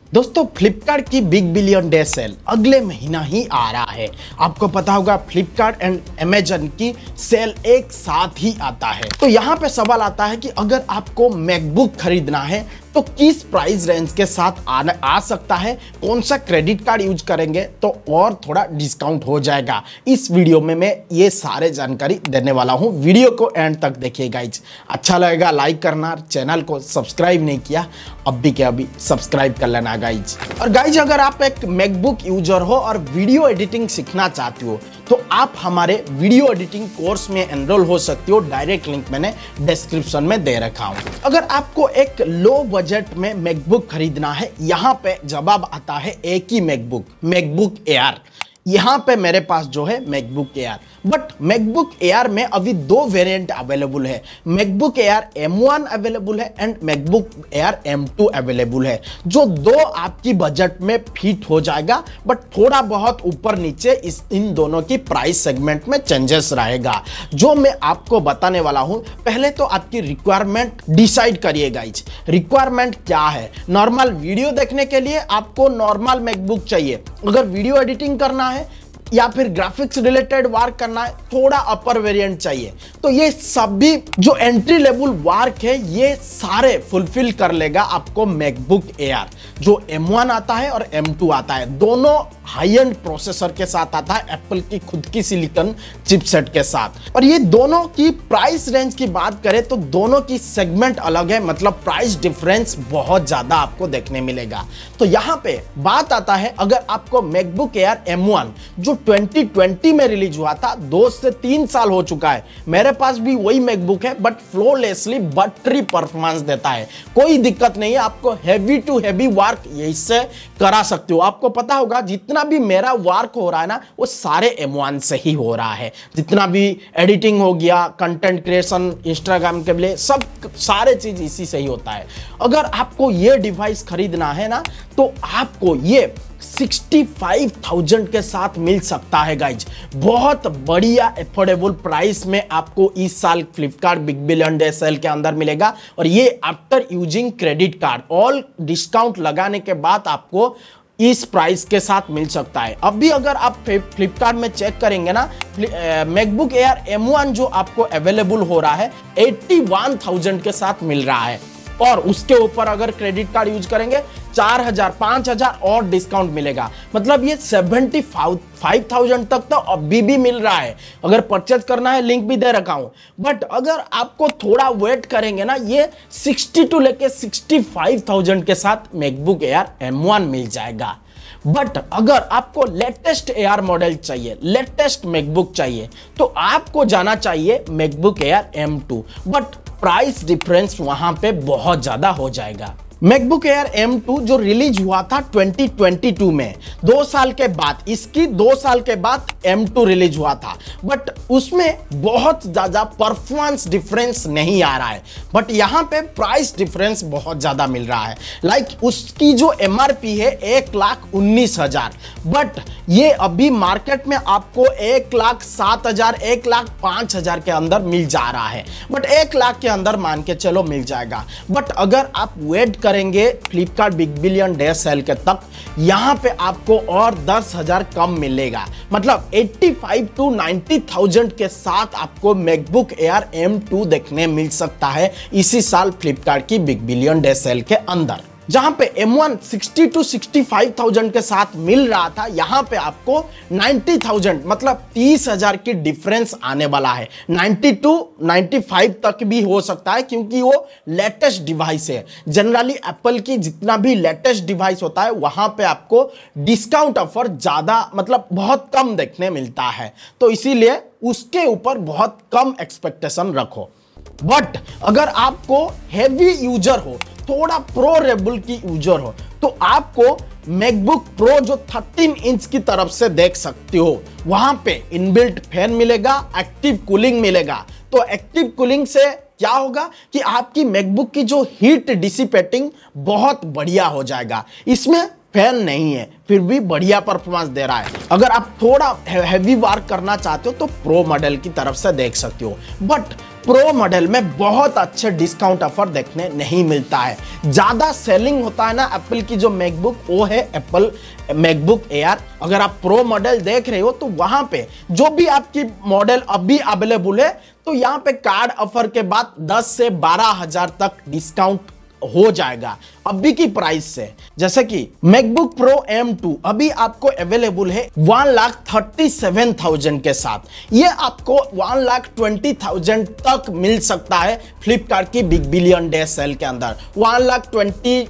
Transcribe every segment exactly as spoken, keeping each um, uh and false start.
दोस्तों फ्लिपकार्ट की big Billion Day cell अगले महीना ही आ रहा है। आपको पता होगा फ्लिपकार्ट एंड अमेजन की सेल एक साथ ही आता है। तो यहाँ पे सवाल आता है कि अगर आपको मैकबुक खरीदना है तो किस प्राइस रेंज के साथ आने आ सकता है, कौन सा क्रेडिट कार्ड यूज करेंगे तो और थोड़ा डिस्काउंट हो जाएगा। इस वीडियो में मैं ये सारे जानकारी देने वाला हूँ। वीडियो को एंड तक देखिए गाइज। अच्छा लगेगा लाइक करना, चैनल को सब्सक्राइब नहीं किया अभी के अभी सब्सक्राइब कर लेना गाइज। और गाइज अगर आप एक मैकबुक यूजर हो और वीडियो एडिटिंग सीखना चाहते हो तो आप हमारे वीडियो एडिटिंग कोर्स में एनरोल हो सकते हो। डायरेक्ट लिंक मैंने डिस्क्रिप्शन में दे रखा हूँ। अगर आपको एक लो बजट में मैकबुक खरीदना है, यहाँ पे जवाब आता है एक ही मैकबुक, मैकबुक एयर। यहाँ पे मेरे पास जो है MacBook Air, but MacBook Air में अभी दो वेरिएंट अवेलेबल है। MacBook Air M one available है and MacBook Air M two available है, जो दो आपकी बजट में फिट हो जाएगा। बट थोड़ा बहुत ऊपर नीचे इस इन दोनों की प्राइस सेगमेंट में चेंजेस रहेगा, जो मैं आपको बताने वाला हूं। पहले तो आपकी रिक्वायरमेंट डिसाइड करिए गाइज। रिक्वायरमेंट क्या है? नॉर्मल वीडियो देखने के लिए आपको नॉर्मल मैकबुक चाहिए। अगर वीडियो एडिटिंग करना है या फिर ग्राफिक्स रिलेटेड वर्क करना है, थोड़ा अपर वेरिएंट चाहिए। तो ये सभी जो एंट्री लेवल वर्क है ये सारे फुलफिल कर लेगा आपको मैकबुक एयर, जो एम वन आता है और एम टू आता है। दोनों हाई एंड प्रोसेसर के साथ आता है, एप्पल की खुद की सिलिकॉन चिपसेट के साथ। और ये दोनों की प्राइस रेंज की बात करें तो दोनों की सेगमेंट अलग है, मतलब प्राइस डिफरेंस बहुत ज्यादा आपको देखने मिलेगा। तो यहाँ पे बात आता है, अगर आपको मैकबुक एयर एम वन जो ट्वेंटी ट्वेंटी में रिलीज हुआ था, दो से तीन साल हो चुका है। मेरे पास भी वही मैकबुक है, बट फ्लोलेसली बटरी परफॉर्मेंस देता है, कोई दिक्कत नहीं है। आपको हैवी टू हैवी वर्क इससे करा सकते हो। आपको पता होगा जितना भी मेरा वर्क हो रहा है ना, वो सारे एम वन से ही हो रहा है। जितना भी एडिटिंग हो गया, कंटेंट क्रिएशन इंस्टाग्राम के लिए, सब सारे चीज इसी से ही होता है। अगर आपको ये डिवाइस खरीदना है ना तो आपको ये सिक्सटी फाइव थाउजेंड के साथ मिल सकता है गाइज। बहुत बढ़िया अफोर्डेबल प्राइस में आपको इस साल Flipkart Big Billion Day sale के अंदर मिलेगा। और ये after using credit card, all discount लगाने के बाद आपको इस प्राइस के साथ मिल सकता है। अभी अगर आप फ्लिपकार्ट में चेक करेंगे ना, मैकबुक एयर एम वन जो आपको अवेलेबल हो रहा है एट्टी वन थाउजेंड के साथ मिल रहा है। और उसके ऊपर अगर क्रेडिट कार्ड यूज करेंगे चार हजार पांच हजार और डिस्काउंट मिलेगा। मतलब ये सेवेंटी फाइव थाउजेंड तक तो अभी भी मिल रहा है। अगर परचेज करना है लिंक भी दे रखा हूं। बट अगर आपको थोड़ा वेट करेंगे ना, ये सिक्सटी टू लेके सिक्सटी फाइव थाउजेंड के साथ मैकबुक एयर एम वन मिल जाएगा। बट अगर आपको लेटेस्ट एयर मॉडल चाहिए, लेटेस्ट मैकबुक चाहिए, तो आपको जाना चाहिए MacBook Air M two. But price difference वहां पे बहुत ज्यादा हो जाएगा। मैकबुक एयर एम टू जो रिलीज हुआ था ट्वेंटी ट्वेंटी टू में, दो साल के बाद, इसकी दो साल के बाद एम टू रिलीज हुआ था। बट उसमें बहुत ज्यादा परफॉर्मेंस डिफरेंस नहीं आ रहा है, बट यहाँ पे प्राइस डिफरेंस बहुत ज्यादा मिल रहा है। लाइक like उसकी जो एमआरपी है एक लाख उन्नीस हजार, बट ये अभी मार्केट में आपको एक लाख सात हजार एक लाख पांच हजार के अंदर मिल जा रहा है। बट एक लाख के अंदर मान के चलो मिल जाएगा। बट अगर आप वेट करेंगे Flipkart Big Billion Day sale के तक, यहां पे आपको और दस हजार कम मिलेगा। मतलब eighty five to ninety thousand के साथ आपको मैकबुक एयर एम टू देखने मिल सकता है इसी साल फ्लिपकार्ट की बिग बिलियन डे सेल के अंदर। जहां पे M one sixty to sixty five thousand के साथ मिल रहा था, यहां पे आपको नाइंटी थाउजेंड मतलब तीस हजार की डिफरेंस आने वाला है। नाइंटी टू नाइंटी फाइव तक भी हो सकता है, क्योंकि वो लेटेस्ट डिवाइस है। जनरली एप्पल की जितना भी लेटेस्ट डिवाइस होता है वहां पे आपको डिस्काउंट ऑफर ज्यादा, मतलब बहुत कम देखने मिलता है। तो इसीलिए उसके ऊपर बहुत कम एक्सपेक्टेशन रखो। बट अगर आपको हैवी यूजर हो, थोड़ा प्रो लेवल की यूजर हो, तो आपको मैकबुक प्रो जो थर्टीन इंच की तरफ से देख सकते हो, वहां पे इनबिल्ट फैन मिलेगा, एक्टिव कूलिंग मिलेगा। तो एक्टिव कूलिंग से क्या होगा कि आपकी मैकबुक की जो हीट डिसिपेटिंग बहुत बढ़िया हो जाएगा। इसमें फैन नहीं है, फिर भी बढ़िया परफॉर्मेंस दे रहा है। अगर आप थोड़ा हैवी वर्क करना चाहते हो तो प्रो मॉडल की तरफ से देख सकते हो। बट प्रो मॉडल में बहुत अच्छे डिस्काउंट ऑफर देखने नहीं मिलता है। ज्यादा सेलिंग होता है ना एप्पल की जो मैकबुक, वो है एप्पल मैकबुक एयर। अगर आप प्रो मॉडल देख रहे हो तो वहां पे जो भी आपकी मॉडल अभी अवेलेबल है, तो यहाँ पे कार्ड ऑफर के बाद दस से बारह हजार तक डिस्काउंट हो जाएगा अभी की प्राइस से। जैसे कि मैकबुक प्रो एम टू अभी आपको अवेलेबल है one lakh thirty seven thousand के साथ, ये आपको वन लाख ट्वेंटी थाउजेंड तक मिल सकता है फ्लिपकार्ट की बिग बिलियन डे सेल के अंदर। One lakh twenty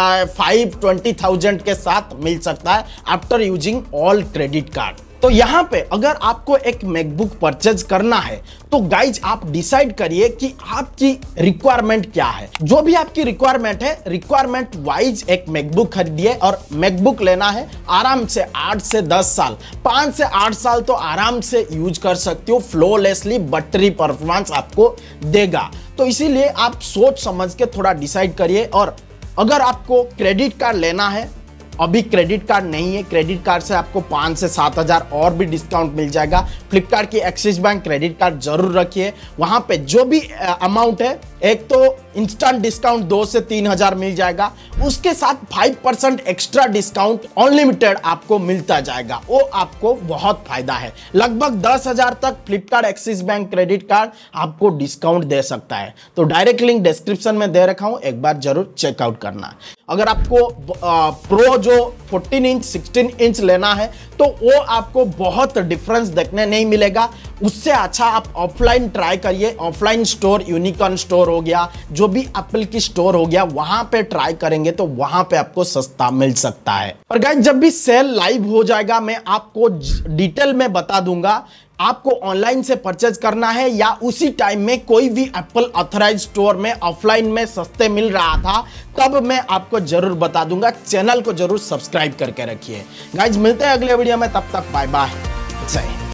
five twenty thousand के साथ मिल सकता है after using all credit card. तो यहाँ पे अगर आपको एक मैकबुक परचेज करना है तो गाइज आप डिसाइड करिए कि आपकी रिक्वायरमेंट क्या है। जो भी आपकी रिक्वायरमेंट है, रिक्वायरमेंट वाइज एक मैकबुक खरीदिए। और मैकबुक लेना है आराम से आठ से दस साल, पाँच से आठ साल तो आराम से यूज कर सकते हो, फ्लोलेसली बैटरी परफॉर्मेंस आपको देगा। तो इसीलिए आप सोच समझ के थोड़ा डिसाइड करिए। और अगर आपको क्रेडिट कार्ड लेना है, अभी क्रेडिट कार्ड नहीं है, क्रेडिट कार्ड से आपको पाँच से सात हजार और भी डिस्काउंट मिल जाएगा। फ्लिपकार्ट की एक्सिस बैंक क्रेडिट कार्ड जरूर रखिए, वहां पे जो भी अमाउंट है, एक तो इंस्टेंट डिस्काउंट दो से तीन हजार मिल जाएगा, उसके साथ five percent extra discount unlimited आपको मिलता जाएगा। वो आपको बहुत फायदा है। लगभग दस हजार तक Flipkart Axis Bank credit card आपको डिस्काउंट दे सकता है। तो डायरेक्ट लिंक डिस्क्रिप्शन में दे रखा हूं, एक बार जरूर चेकआउट करना। अगर आपको प्रो जो फोर्टीन इंच सिक्सटीन इंच लेना है तो वो आपको बहुत डिफरेंस देखने नहीं मिलेगा। उससे अच्छा आप ऑफलाइन ट्राई करिए। ऑफलाइन स्टोर, यूनिकॉर्न स्टोर हो गया, जो भी एप्पल की स्टोर हो गया, वहां पे ट्राई करेंगे तो वहां पे आपको सस्ता मिल सकता है। और गाइस जब भी सेल लाइव हो जाएगा मैं आपको डिटेल में बता दूंगा। आपको ऑनलाइन से परचेज करना है या उसी टाइम में कोई भी एप्पल ऑथराइज स्टोर में ऑफलाइन में सस्ते मिल रहा था, तब मैं आपको जरूर बता दूंगा। चैनल को जरूर सब्सक्राइब करके रखिए। गाइज मिलते हैं अगले वीडियो में, तब तक बाय बाय, जय हिंद।